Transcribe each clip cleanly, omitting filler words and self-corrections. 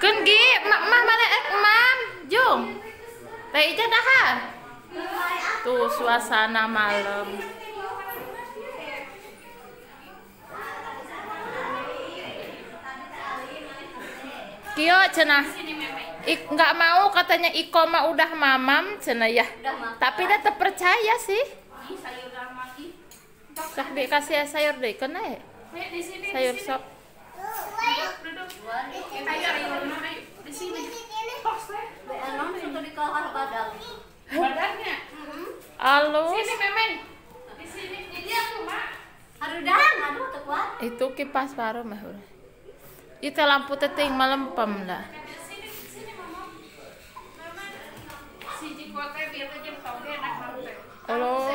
Kan gi, mah mana mam, jung. Teh ija dahar. Tuh suasana malam. Kio cenah. Nggak mau katanya Iko mah udah mamam cenah ya. Tapi dia terpercaya sih. Dah dikasih sayur deh kena ya. Sayur sop. Halo. Itu kipas baru mah. Itu lampu teting melempem dah. Halo.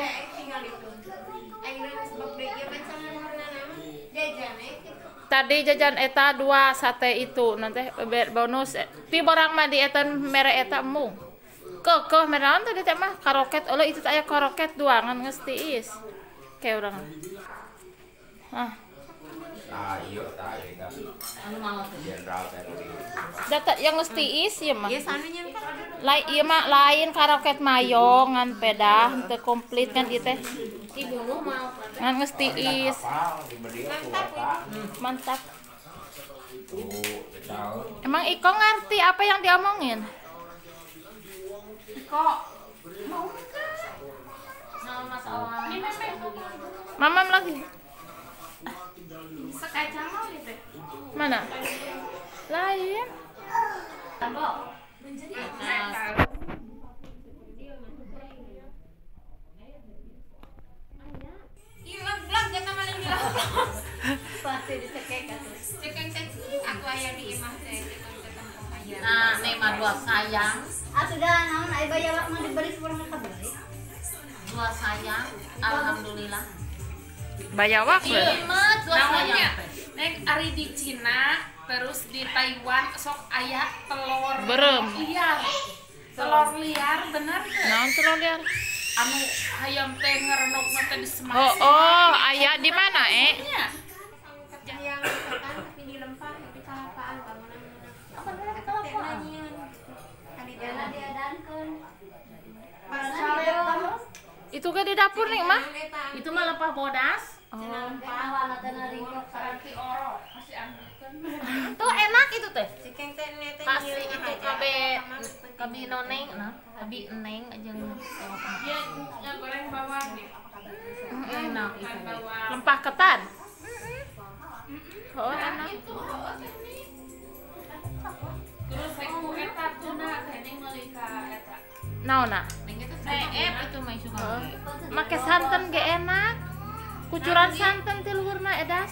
Tadi jajan eta 2 sate itu nanti bonus pi borang mah di eta mere eta mung kekeh menaon tadi teh mah karoket eueuh itu aya karoket duangan geus tiis kayak urang Iya, data yang geus tiis ieu mah Ieu sanunya lain ieu mah lain karoket mayo ngan pedah teu komplit kan ieu teh ibu mau ngan geus tiis mantap. Emang Iko ngerti apa yang diomongin? Iko mau enggak? Nah, masalah. Ini Mamam lagi. sekacang mau gitu. Mana? Lain. Tambah. Ilang jangan maling bilang. Pasti dicekek atuh. Cekek aku aya di imah teh ketemu. Nah, nih mah 2 sayang. Sudah naon aya bayawak mah diberi seorang kabari. 2 sayang. Alhamdulillah. Bayawak Iya, mah 2 sayang. Nek ari di Cina terus di Taiwan sok aya telur Berem. liar. Telur liar bener teh. Naon telur liar? Anu hayam teh ngerenok teh di Semarang. Oh, aya di mana, Yang katakan tapi dilempar di kalapaan bangunan. Apa namanya kalapaan? Kali jalan diadankeun. Itu ke di dapur nih, mah? Itu mah lepah bodas. Oh. Tuh enak itu teh. Kasih Itu kabe noneng nah, kabe neng jeung Dia yang goreng bawang nih. enak itu. Lempah ketan. Oh, enak. Terus aku eta tuna teh meuli ka eta. Naona? Seep itu mah suka. Make santan ge enak. Kucuran santan ti luhurna edas.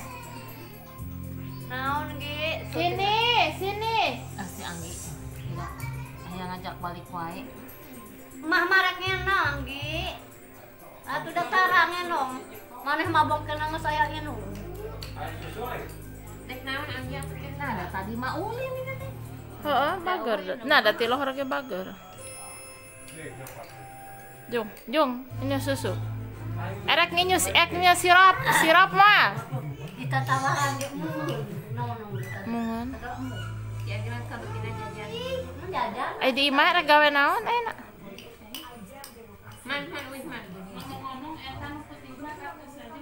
Naon ge? Sini. Si Anggi. Aya ngajak balik wae. Mah marek ngenong ge. Atuh da tarang ngenong. Maneh mabok kenang saya ngenong. Dek naon Anggi atuh teh? Nah, tadi mah ulin ini teh. Heeh, bager. Nah, da ti lohor ge bager. Jung, ini susu. Erek nginyus sirap mah. Kita tawaran ge naon. Mungun. Ya gimana ka bikin jajan. Jajan. Ai di imah rek gawe naon enak. Man wis man. Ngomong eta nu putih mah katus aja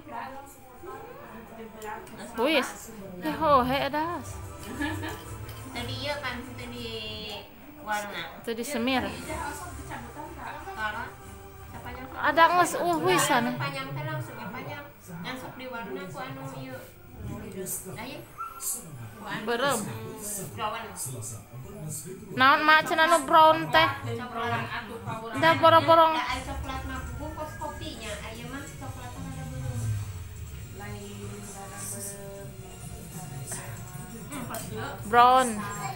berat. Wis. Ho, he edas. Tadi ieu kan tadi warna. Itu disemir. Karena sapanjang Ada nges wisan. panjang teh langsung panjang. Yang sok diwarna ku anu ieu. Aya. Berem. Brown. Naon mah cenah nu brown teh. Coklat atuh power. Da borong-borong. Da aya coklat mah bungkus kopinya, aya mah coklatna ada belum. Lain barang Brown.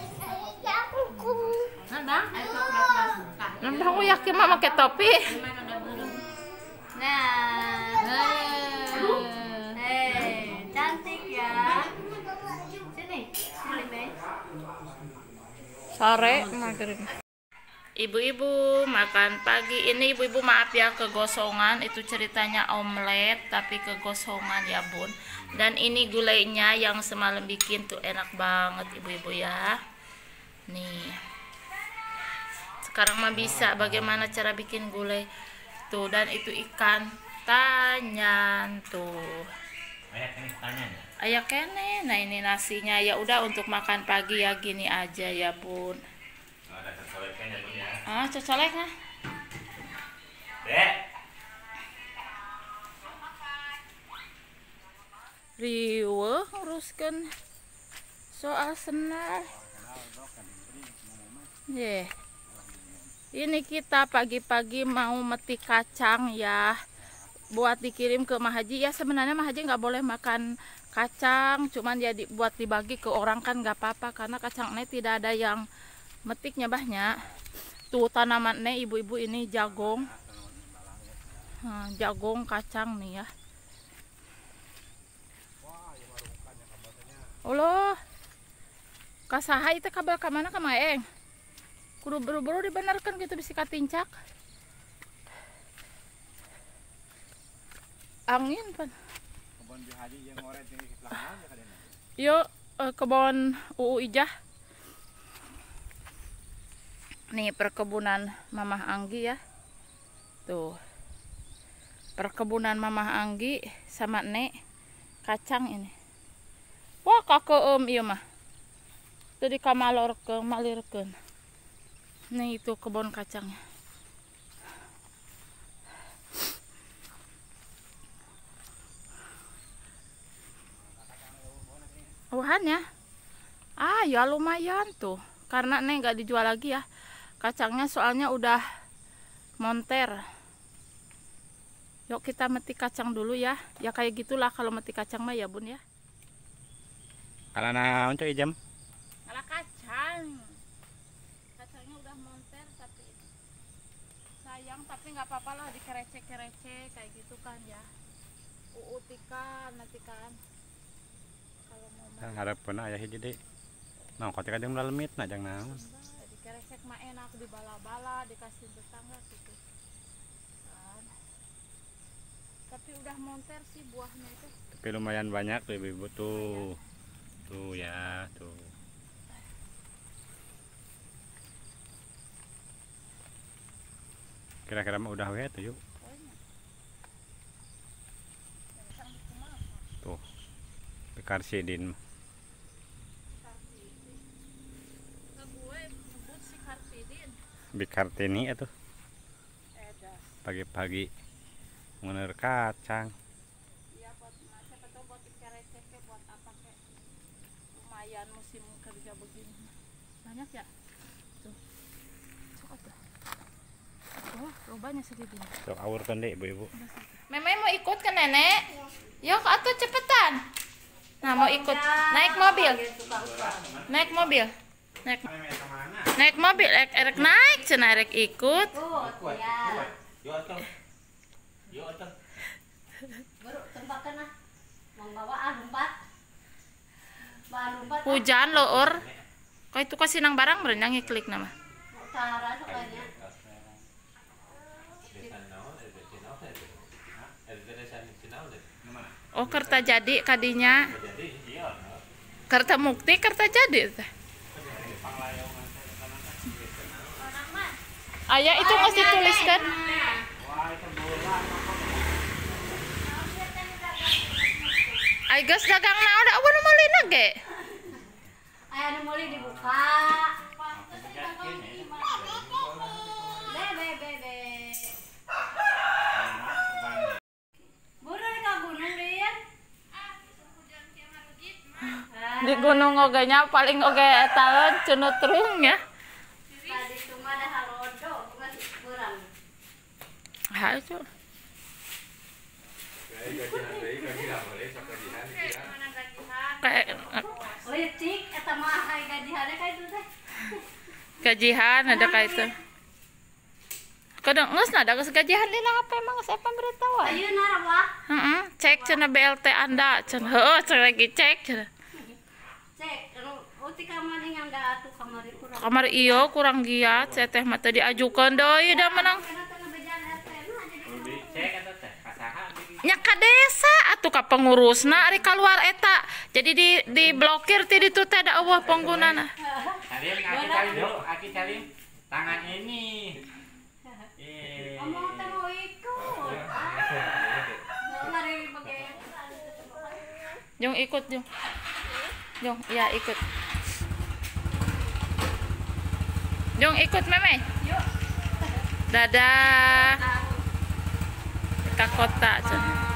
Nambah aya coklat mah. Nambah aku yakin mah make topi. Mana ada belum. Nah. Cantik ya. Sini, Meh. Sore maghrib. Ibu-ibu makan pagi. Ini ibu-ibu maaf ya kegosongan, itu ceritanya omelet tapi kegosongan ya bun. Dan ini gulainya yang semalam bikin tuh enak banget ibu-ibu ya. Nih. Sekarang mah bisa bagaimana cara bikin gulai. Tuh, dan itu ikan tanyan tuh. Ayah kene. Nah, ini nasinya. Ya udah untuk makan pagi ya gini aja ya, Bun. Ah, cocolek nah. Riweuh nguruskeun soal senar. Ini kita pagi-pagi mau metik kacang ya, buat dikirim ke Mah Haji. Ya sebenarnya Mah Haji nggak boleh makan kacang, cuman ya buat dibagi ke orang kan nggak apa-apa, karena kacang ini tidak ada yang metiknya banyak. Tuh tanaman nih ibu-ibu, ini jagung, jagung kacang nih ya. Allah, kasaha itu kabel kemana ka Maeng? Kudu buru-buru dibenarkan gitu bisa katincak. Angin pan. Kebon Haji yang oret yang di belakang ya kadena. Yo, kebon UU Ijah. Nih perkebunan Mamah Anggi ya. Tuh. Perkebunan Mamah Anggi sama Nek kacang ini. Wah, kakeum ieu mah. Teu dikamalorkeun, malirkeun. Nih itu kebun kacangnya. Wahannya. Ah, ya lumayan tuh. Karena nih nggak dijual lagi ya. Kacangnya soalnya udah monter. Yuk kita metik kacang dulu ya. Ya kayak gitulah kalau metik kacang mah ya, Bun ya. Kalau naon coy jam? Kalau kacang. Kacangnya udah monter tapi sayang, tapi nggak apa-apa lah dikerecek-kerecek kayak gitu kan ya. Utikan nanti kan. Kalau mau Harapan aya hiji deui. Nah, kotek kadang lemit na jang naon. dikerecek mah enak, dibala-bala, dikasih tetangga gitu. Kan. Tapi udah monter sih buahnya itu. Tapi lumayan banyak tuh ibu tuh. Tuh ya, tuh. Kira-kira mah udah we tuh yuk. Tuh. Karsidin. Bikartini atuh. Pagi-pagi ngener kacang. Iya, buat siapa tahu buat dikerecek buat apa kek. Lumayan musim kerja begini. Banyak ya? Tuh. Sok atuh. Oh, lobanya segini. Sok awurkeun deui ibu-ibu. Meme mau ikut ke nenek? Yuk atuh cepetan. Nah, mau ikut. Naik mobil. Naik mobil. Naik mobil, erek naik, cenah erek ikut. Baru tembakan ah. Membawa lumpat. Hujan loh or. Kau itu kasih nang barang berenang ngiklik nama. Cara sukanya. Oh, kerta jadi kadinya. Kerta mukti, kerta jadi. Ayah itu mesti tuliskan. Ay gas dagang naon da awan meuli na ge. Aya nu meuli dibuka. Be. Buru ka gunung Din. Di gunung oge nya paling oge etalon cunutrung ya. Tadi cuma ada halodo, bukan kurang. Ha itu. Kayak Licik eta mah aya gajihanna ka itu teh. gajihan ada kayak itu. Kadang ngeus ada gajihan dina HP emang saya pemberitahuan. Ayeuna Wah. Heeh, cek cenah BLT Anda, cenah heuh cenah lagi cek cenah. Cek, uti kamar yang da atuh kamar kurang. Kamar iyo kurang giat, saya teh mah teu diajukeun deui da menang. Nya ka desa atuh ka pengurusna ari kaluar eta. Jadi di blokir ti itu teh ada eueuh penggunana. Salim, Aki salim dulu, Aki salim. Tangan ini. Ngomong teh mau ikut. Mari pakai. Jong ikut, Jong. Jong, ya ikut. Jong ikut, Meme. Yuk. Dadah. Ke kota, Cen.